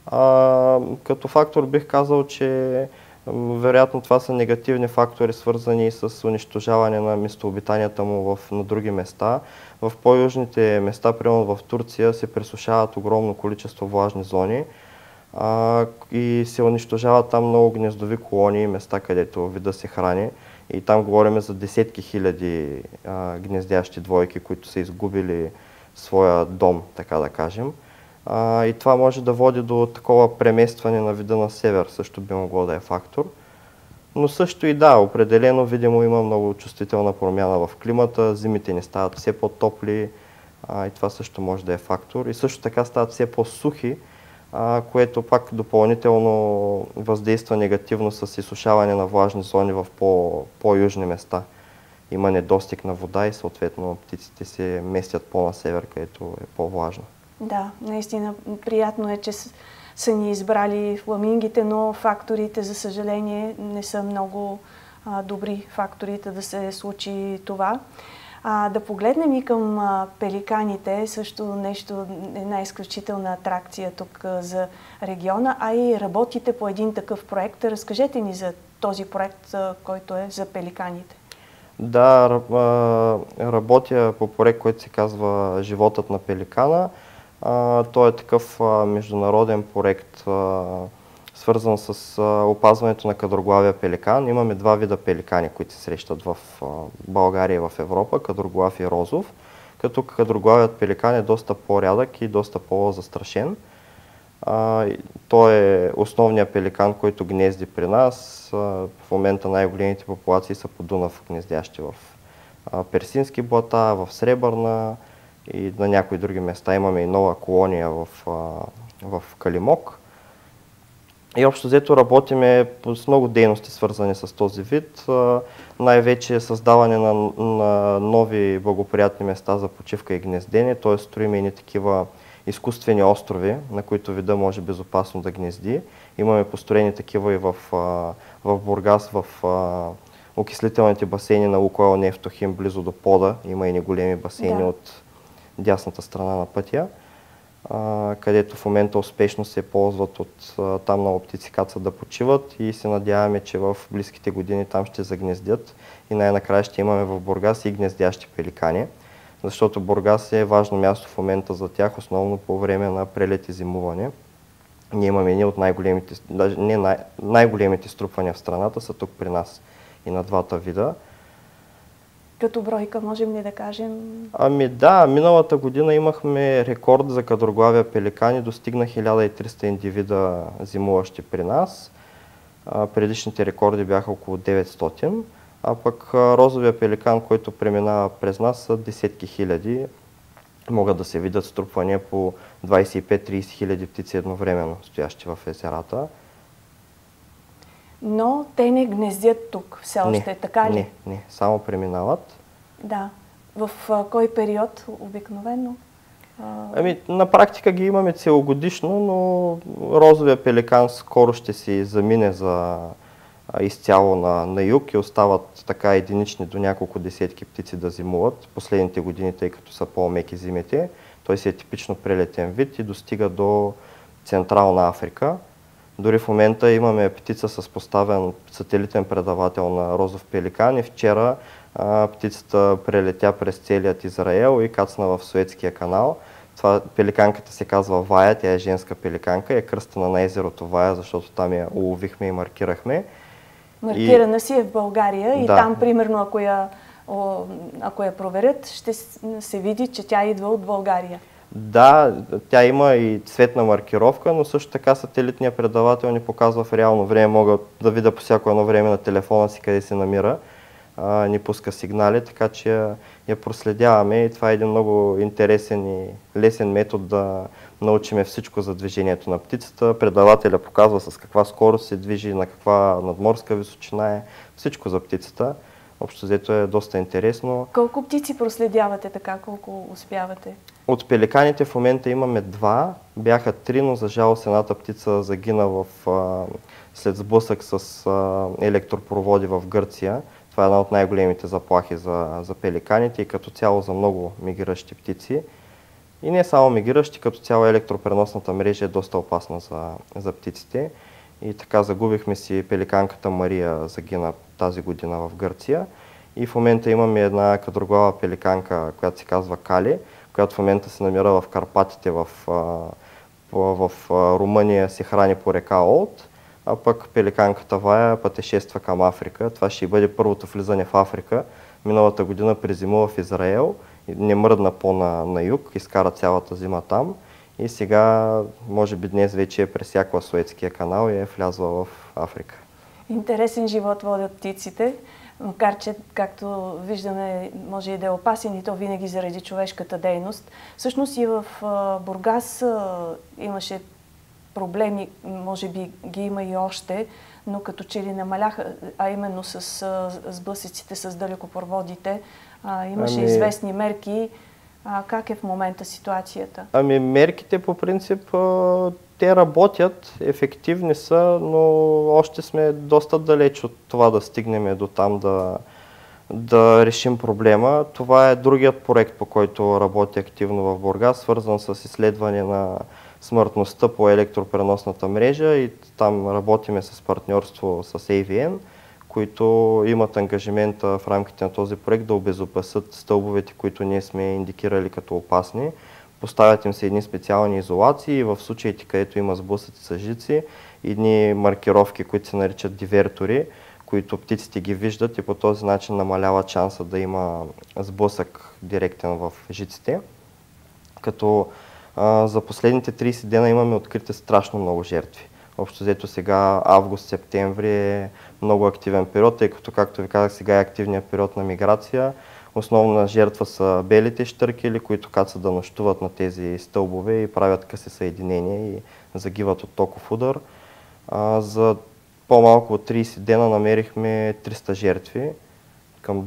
Като фактор бих казал, че вероятно това са негативни фактори, свързани с унищожаване на местообитанията му на други места. В по-южните места, примерно в Турция, се пресушават огромно количество влажни зони и се унищожават там много гнездови колонии, места, където вида се храни. И там говорим за десетки хиляди гнездящи двойки, които са изгубили своя дом, така да кажем. И това може да води до такова преместване на вида на север, също би могло да е фактор. Но също и да, определено видимо има много чувствителна промяна в климата, зимите ни стават все по-топли и това също може да е фактор. И също така стават все по-сухи, което пак допълнително въздейства негативно с изсушаване на влажни зони в по-южни места. Има недостиг на вода и съответно птиците се местят по-на север, където е по-влажно. Да, наистина приятно е, че са ни избрали фламингите, но факторите, за съжаление, не са много добри факторите да се случи това. Да погледнем и към пеликаните, също нещо, една изключителна атракция тук за региона, а и работите по един такъв проект. Разкажете ни за този проект, който е за пеликаните. Да, работя по проект, който се казва "Животът на пеликана". Той е такъв международен проект, свързан с опазването на кадроглавия пеликан. Имаме два вида пеликани, които се срещат в България и в Европа, кадроглав и розов. Като кадроглавият пеликан е доста по-рядък и доста по-застрашен. Той е основният пеликан, който гнезди при нас. В момента най-големите популации са по Дунав гнездящи в Персински блата, в Сребърна и на някои други места. Имаме и нова колония в Калимок. И общо взето работиме с много дейности, свързани с този вид. Най-вече създаване на нови благоприятни места за почивка и гнездене, т.е. строиме и такива изкуствени острови, на които вида може безопасно да гнезди. Имаме построени такива и в Бургас, в окислителните басейни на Лукойл Нефтохим, близо до пода. Има и големи басейни от дясната страна на пътя, където в момента успешно се ползват от там много птици кацат да почиват и се надяваме, че в близките години там ще загнездят и най-накрая ще имаме в Бургас и гнездящи пеликани, защото Бургас е важно място в момента за тях, основно по време на прелет и зимуване. Ние имаме едни от най-големите, даже не най-големите струпвания в страната са тук при нас и на двата вида. Като бройка можем ли да кажем? Да, миналата година имахме рекорд за кадроглавия пеликан и достигна 1300 индивида зимуващи при нас. Предишните рекорди бяха около 900, а пък розовия пеликан, който преминава през нас, са десетки хиляди. Могат да се видят струпвания по 25-30 хиляди птици едновременно, стоящи в езерата. Но те не гнездят тук все още, така ли? Не, само преминават. Да. В кой период обикновено? На практика ги имаме целогодишно, но розовия пеликан скоро ще си замине изцяло на юг и остават така единични до няколко десетки птици да зимуват последните години, тъй като са по-меки зимите. Той си е типично прелетен вид и достига до Централна Африка. Дори в момента имаме птица с поставен сателитен предавател на розов пеликан и вчера птицата прелетя през целият Израел и кацна в Суетския канал. Пеликанката се казва Вая, тя е женска пеликанка, е кръстена на езерото Вая, защото там я уловихме и маркирахме. Маркирана си е в България и там, примерно, ако я проверят, ще се види, че тя идва от България. Да, тя има и цветна маркировка, но също така сателитният предавател ни показва в реално време. Мога да видя по всяко едно време на телефона си къде се намира. Ни пуска сигнали, така че я проследяваме и това е един много интересен и лесен метод да научим всичко за движението на птицата. Предавателя показва с каква скорост се движи, на каква надморска височина е, всичко за птицата. Общо взето е доста интересно. Колко птици проследявате така? Колко успявате? От пеликаните в момента имаме два. Бяха три, но за жалост едната птица загина след сблъсък с електропроводи в Гърция. Това е една от най-големите заплахи за пеликаните и като цяло за много мигриращи птици. И не само мигриращи, като цяло електропреносната мрежа е доста опасна за птиците. И така загубихме си пеликанката Мария, загина тази година в Гърция. И в момента имаме една кадроглава пеликанка, която се казва Кали, която в момента се намира в Карпатите в Румъния, се храни по река Олд, а пък пеликанката Вая пътешества към Африка. Това ще бъде първото влизане в Африка. Миналата година презимува в Израел, не мръдна на юг, изкара цялата зима там и сега, може би днес вече е пресякла Суетския канал и е влязла в Африка. Интересен живот водят птиците, макар че, както виждаме, може и да е опасен и то винаги заради човешката дейност. Всъщност и в Бургас имаше проблеми, може би ги има и още, но като че ли намаляха, а именно с сблъсъците с далекопроводите, имаше известни мерки. Как е в момента ситуацията? Ами мерките по принцип те работят, ефективни са, но още сме доста далеч от това да стигнем до там да решим проблема. Това е другият проект, по който работи активно в Бургас, свързан с изследване на смъртността по електропреносната мрежа и там работиме с партньорство с AVN, които имат ангажимента в рамките на този проект да обезопасят стълбовете, които ние сме индикирали като опасни. Поставят им се едни специални изолации и в случаите, където има сблъсъци с жици, едни маркировки, които се наричат дивертори, които птиците ги виждат и по този начин намаляват шанса да има сблъсък директен в жиците. Като за последните 30 дена имаме открити страшно много жертви. Общо взето сега август-септември е много активен период, тъй като, както ви казах, сега е активният период на миграция. Основна жертва са белите щъркели, които кацат да нощуват на тези стълбове и правят къси съединения и загиват от токов удар. За по-малко от 30 дена намерихме 300 жертви, към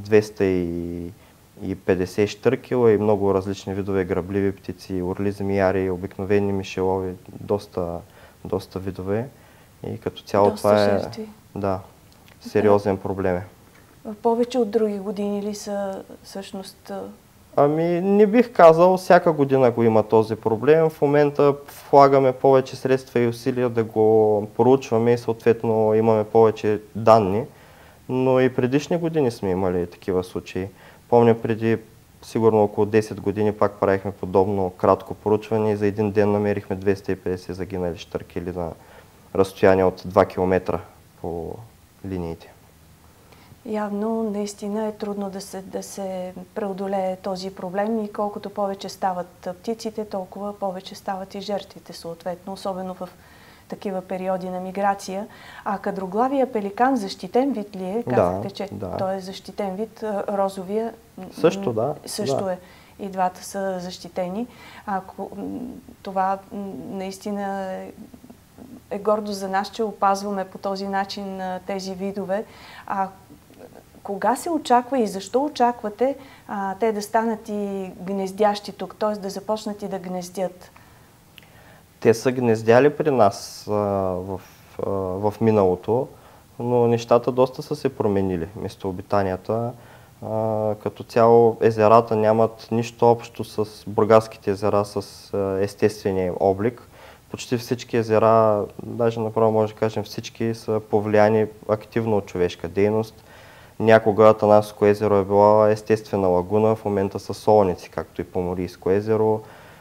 250 щъркела и много различни видове грабливи птици, орли, змияри, обикновени мишелови, доста видове. И като цяло доста това е жертви. Да, сериозен проблем е. Повече от други години ли са всъщност? Ами не бих казал, всяка година го има този проблем. В момента влагаме повече средства и усилия да го проучваме и съответно имаме повече данни, но и предишни години сме имали такива случаи. Помня преди сигурно около 10 години пак правихме подобно кратко проучване и за един ден намерихме 250 загинали щъркели на разстояние от 2 км по линиите. Явно наистина е трудно да се преодолее този проблем и колкото повече стават птиците, толкова повече стават и жертвите съответно, особено в такива периоди на миграция. А кадроглавия пеликан защитен вид ли е? Казахте, че той е защитен вид. Розовия също, да. Също е. И двата са защитени. Това наистина е гордост за нас, че опазваме по този начин тези видове. Кога се очаква и защо очаквате те да станат и гнездящи тук, т.е. да започнат и да гнездят? Те са гнездяли при нас в миналото, но нещата доста са се променили, местообитанията. Като цяло езерата нямат нищо общо с бургаските езера, с естествения облик. Почти всички езера, даже направо може да кажем всички, са повлияни активно от човешка дейност. Някога Атанасовско езеро е била естествена лагуна, в момента са солници, както и Поморийско езеро.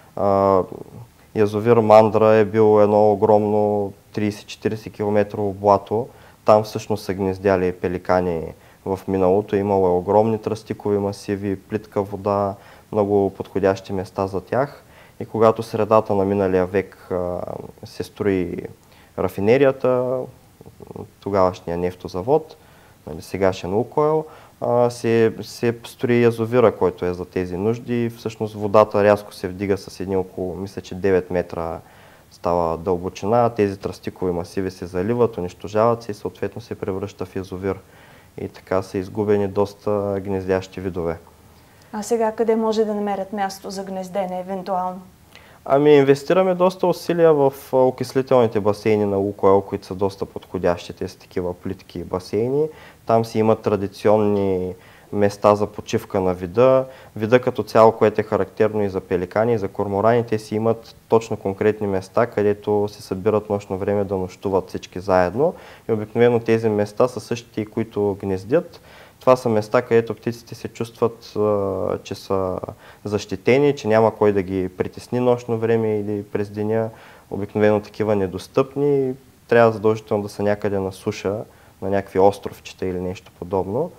Язовир Мандра е бил едно огромно 30-40 км блато. Там всъщност са гнездяли пеликани в миналото. Имало е огромни тръстикови масиви, плитка вода, много подходящи места за тях. И когато средата на миналия век се строи рафинерията, тогавашния нефтозавод, сегашен Лукойл, се строи язовира, който е за тези нужди. Всъщност водата рязко се вдига с едни около, мисля, че 9 метра става дълбочина. Тези тръстикови масиви се заливат, унищожават се и съответно се превръща в язовир. И така са изгубени доста гнездящи видове. А сега къде може да намерят място за гнездене евентуално? Инвестираме доста усилия в окислителните басейни на Лукойл, които са доста подходящи. Те са такива плитки басейни. Там си имат традиционни места за почивка на вида. Вида като цяло, което е характерно и за пеликани, и за корморани, те си имат точно конкретни места, където се събират нощно време да нощуват всички заедно. И обикновено тези места са същите, които гнездят. Това са места, където птиците се чувстват, че са защитени, че няма кой да ги притесни нощно време или през деня. Обикновено такива недостъпни. Трябва задължително да са някъде на суша, на някакви островчета или нещо подобно.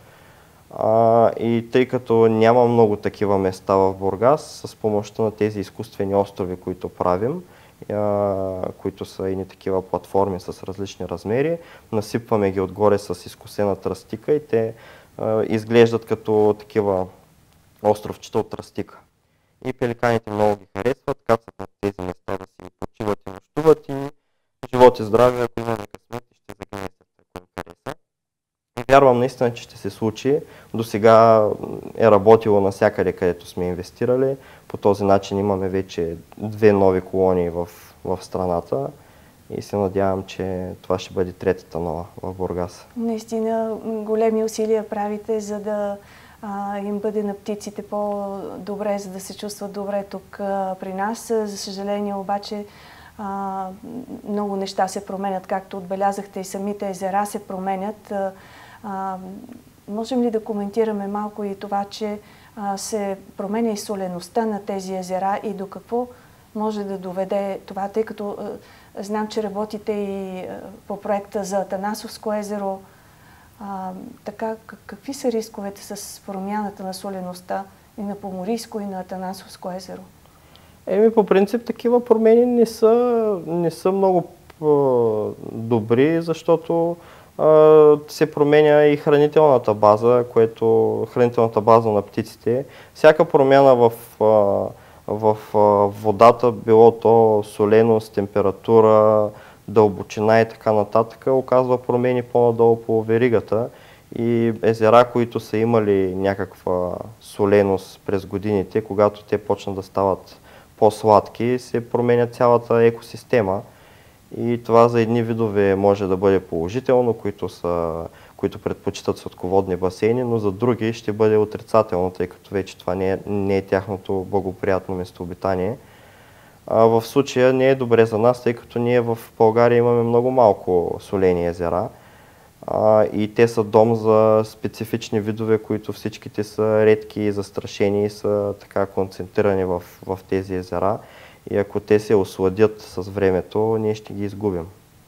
И тъй като няма много такива места в Бургас, с помощта на тези изкуствени острови, които правим, които са и такива платформи с различни размери, насипваме ги отгоре с изкусена тръстика и те изглеждат като такива островчета от тръстика. И пеликаните много ги харесват, кацат на тези места да си почиват и нощуват и живот и здраве, ако имаме късмет, ще загинесат, ако им хареса. И вярвам наистина, че ще се случи. До сега е работило навсякъде, където сме инвестирали. По този начин имаме вече 2 нови колонии в страната и се надявам, че това ще бъде третата нова в Бургас. Наистина големи усилия правите, за да им бъде на птиците по-добре, за да се чувстват добре тук при нас. За съжаление обаче много неща се променят, както отбелязахте, и самите езера се променят. Можем ли да коментираме малко и това, че се променя и солеността на тези езера и до какво може да доведе това, тъй като знам, че работите и по проекта за Атанасовско езеро. Така, какви са рисковете с промяната на солеността и на Поморийско, и на Атанасовско езеро? По принцип такива промени не са много добри, защото се променя и хранителната база, хранителната база на птиците. Всяка промяна в водата, било то соленост, температура, дълбочина и така нататък, оказва промени по-надолу по веригата. И езера, които са имали някаква соленост през годините, когато те почнат да стават по-сладки, се променя цялата екосистема. И това за едни видове може да бъде положително, които предпочитат сладководни басейни, но за други ще бъде отрицателно, тъй като вече това не е тяхното благоприятно местообитание. В случая не е добре за нас, тъй като ние в България имаме много малко солени езера и те са дом за специфични видове, които всичките са редки и застрашени и са така концентрирани в тези езера. И ако те се осладят с времето, ние ще ги изгубим.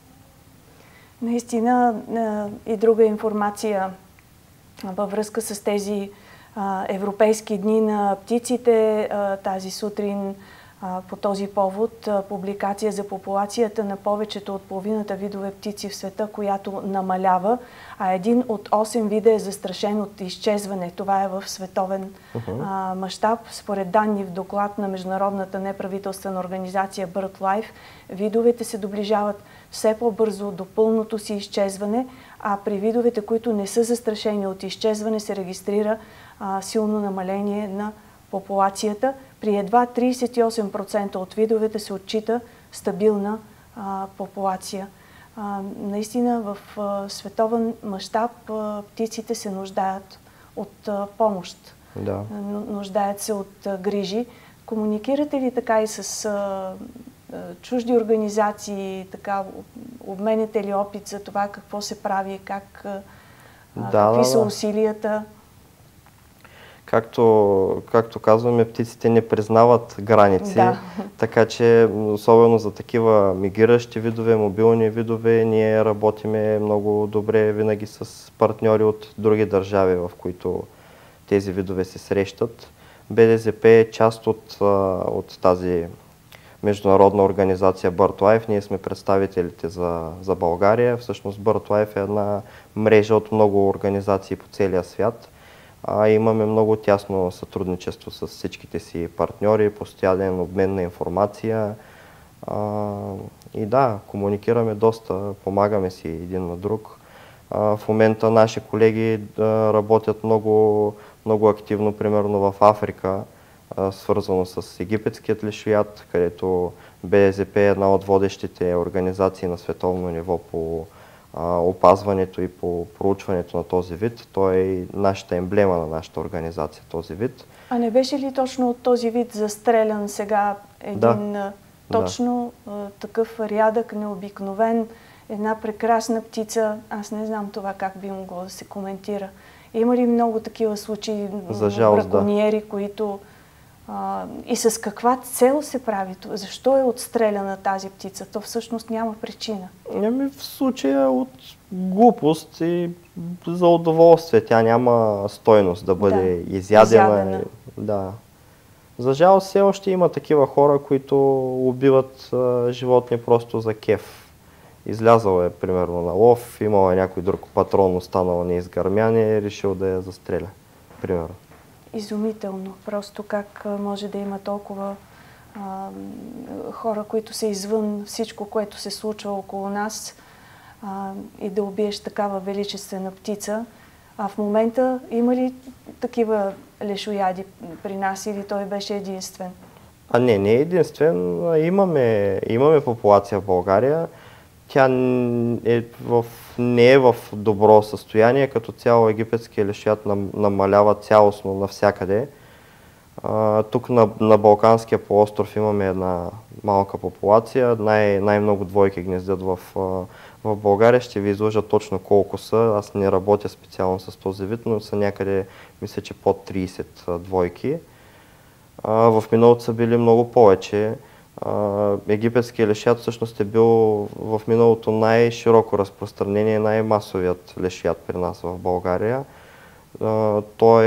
Наистина и друга информация във връзка с тези европейски дни на птиците. Тази сутрин по този повод публикация за популацията на повечето от половината видове птици в света, която намалява, а един от 8 вида е застрашен от изчезване. Това е в световен мащаб. Според данни в доклад на международната неправителствена организация BirdLife, видовете се доближават все по-бързо до пълното си изчезване, а при видовете, които не са застрашени от изчезване, се регистрира силно намаление на популацията. При едва 38% от видовете се отчита стабилна популация. Наистина в световен мащаб птиците се нуждаят от помощ. Да. Нуждаят се от грижи. Комуникирате ли така и с чужди организации, така обменяте ли опит за това какво се прави, какви са усилията? Както казваме, птиците не признават граници, така че особено за такива мигриращи видове, мобилни видове, ние работиме много добре винаги с партньори от други държави, в които тези видове се срещат. БДЗП е част от тази международна организация BirdLife. Ние сме представителите за България. Всъщност BirdLife е една мрежа от много организации по целия свят. Имаме много тясно сътрудничество с всичките си партньори, постоянен обмен на информация и да, комуникираме доста, помагаме си един на друг. В момента наши колеги работят много, много активно, примерно в Африка, свързано с египетският лешояд, където БДЗП е една от водещите организации на световно ниво по опазването и по проучването на този вид. Той е и нашата емблема на нашата организация, този вид. А не беше ли точно от този вид застрелян сега един такъв рядък, необикновен, една прекрасна птица? Аз не знам това как би могло да се коментира. Има ли много такива случаи на бракониери, които... и с каква цел се прави това? Защо е отстреляна тази птица? То всъщност няма причина. В случая от глупост и за удоволствие. Тя няма стойност да бъде изядена. Да. За жалост все още има такива хора, които убиват животни просто за кеф. Излязъл е примерно на лов, имал е някой друг патрон, останал неизгърмян и е решил да я застреля. Примерно. Изумително. Просто как може да има толкова хора, които са извън всичко, което се случва около нас и да убиеш такава величествена птица. А в момента има ли такива лешояди при нас или той беше единствен? Не е единствен. Имаме популация в България. Тя не е в добро състояние. Като цяло египетския лешояд намалява цялостно навсякъде. Тук на Балканския полуостров имаме една малка популация. Най-много двойки гнездят в България. Ще ви изложа точно колко са. Аз не работя специално с този вид, но са някъде, мисля, че под 30 двойки. В миналото са били много повече. Египетският лешояд всъщност е бил в миналото най-широко разпространение, най-масовият лешояд при нас в България. Той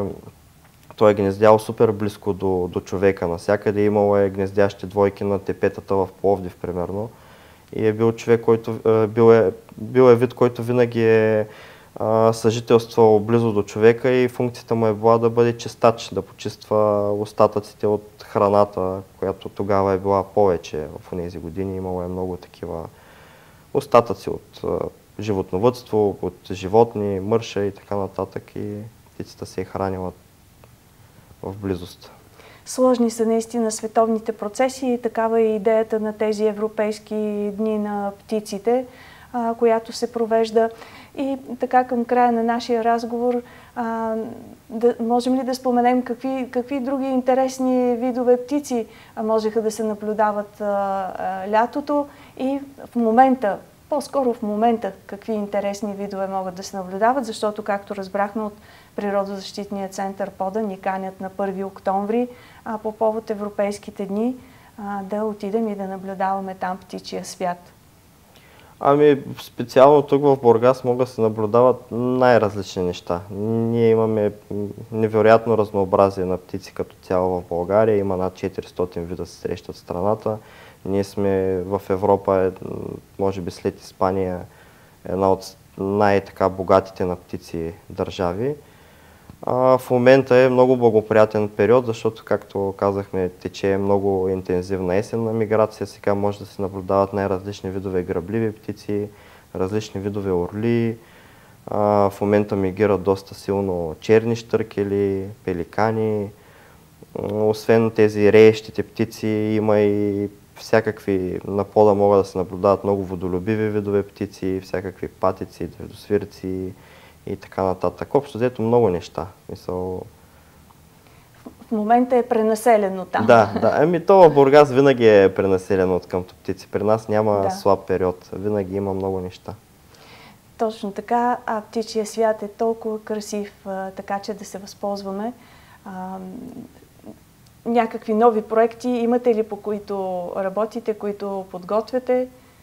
е гнездял супер близко до човека. Навсякъде имало гнездящи двойки на тепетата в Пловдив, примерно. И е бил човек, който бил вид, който винаги е съжителствал близо до човека и функцията му е била да бъде чистач, да почиства остатъците от храната, която тогава е била повече в тези години. Имало е много такива остатъци от животновъдство, от животни, мърша и така нататък, и птицата се е хранила в близост. Сложни са наистина световните процеси и такава е идеята на тези европейски дни на птиците, която се провежда. И така към края на нашия разговор, можем ли да споменем какви други интересни видове птици можеха да се наблюдават лятото и в момента, по-скоро в момента, какви интересни видове могат да се наблюдават, защото, както разбрахме от Природозащитния център Пода, ни канят на 1 октомври по повод Европейските дни да отидем и да наблюдаваме там птичия свят. Специално тук в Бургас могат да се наблюдават най-различни неща. Ние имаме невероятно разнообразие на птици като цяло в България. Има над 400 вида се срещат в страната. Ние сме в Европа, може би след Испания, една от най-така богатите на птици държави. В момента е много благоприятен период, защото, както казахме, тече много интензивна есенна миграция. Сега може да се наблюдават най-различни видове грабливи птици, различни видове орли. В момента мигрират доста силно черни щъркели, пеликани. Освен тези реещите птици, има и всякакви, на пода могат да се наблюдават много водолюбиви видове птици, всякакви патици, древдосвирци и така нататък. Общо взето много неща. В момента е пренаселено там. Да. То в Бургас винаги е пренаселено от къмто птици. При нас няма слаб период. Винаги има много неща. Точно така. Птичия свят е толкова красив, така че да се възползваме. Някакви нови проекти имате ли, по които работите, които подготвяте?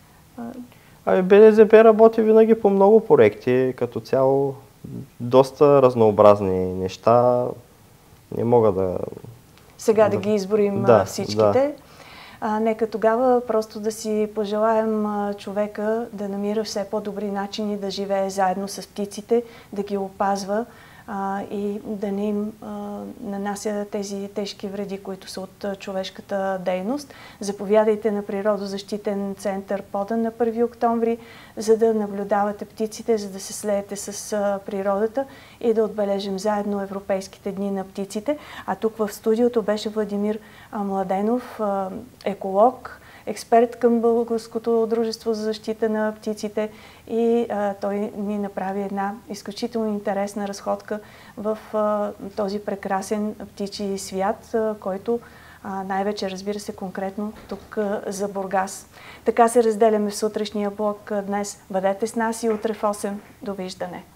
БНЗП работи винаги по много проекти, като цяло доста разнообразни неща. Не мога да... Сега да ги изборим всичките. Нека тогава просто да си пожелаем човека да намира все по-добри начини да живее заедно с птиците, да ги опазва и да не им нанася тези тежки вреди, които са от човешката дейност. Заповядайте на Природозащитен център Пода на 1 октомври, за да наблюдавате птиците, за да се слеете с природата и да отбележим заедно Европейските дни на птиците. А тук в студиото беше Владимир Младенов, еколог, експерт към Българското дружество за защита на птиците, и той ни направи една изключително интересна разходка в този прекрасен птичий свят, който най-вече, разбира се, конкретно тук за Бургас. Така се разделяме в сутрешния блок днес. Бъдете с нас и утре в 8. Довиждане!